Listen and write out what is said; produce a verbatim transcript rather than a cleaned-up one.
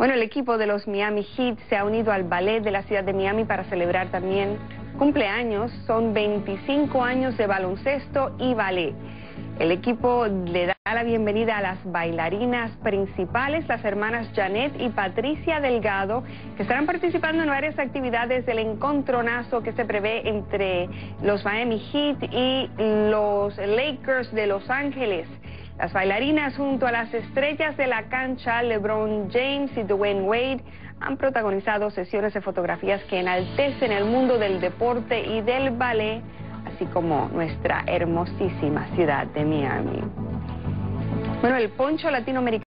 Bueno, el equipo de los Miami Heat se ha unido al ballet de la ciudad de Miami para celebrar también cumpleaños. Son veinticinco años de baloncesto y ballet. El equipo le da la bienvenida a las bailarinas principales, las hermanas Janet y Patricia Delgado, que estarán participando en varias actividades del encontronazo que se prevé entre los Miami Heat y los Lakers de Los Ángeles. Las bailarinas, junto a las estrellas de la cancha, LeBron James y Dwyane Wade, han protagonizado sesiones de fotografías que enaltecen el mundo del deporte y del ballet, así como nuestra hermosísima ciudad de Miami. Bueno, el poncho latinoamericano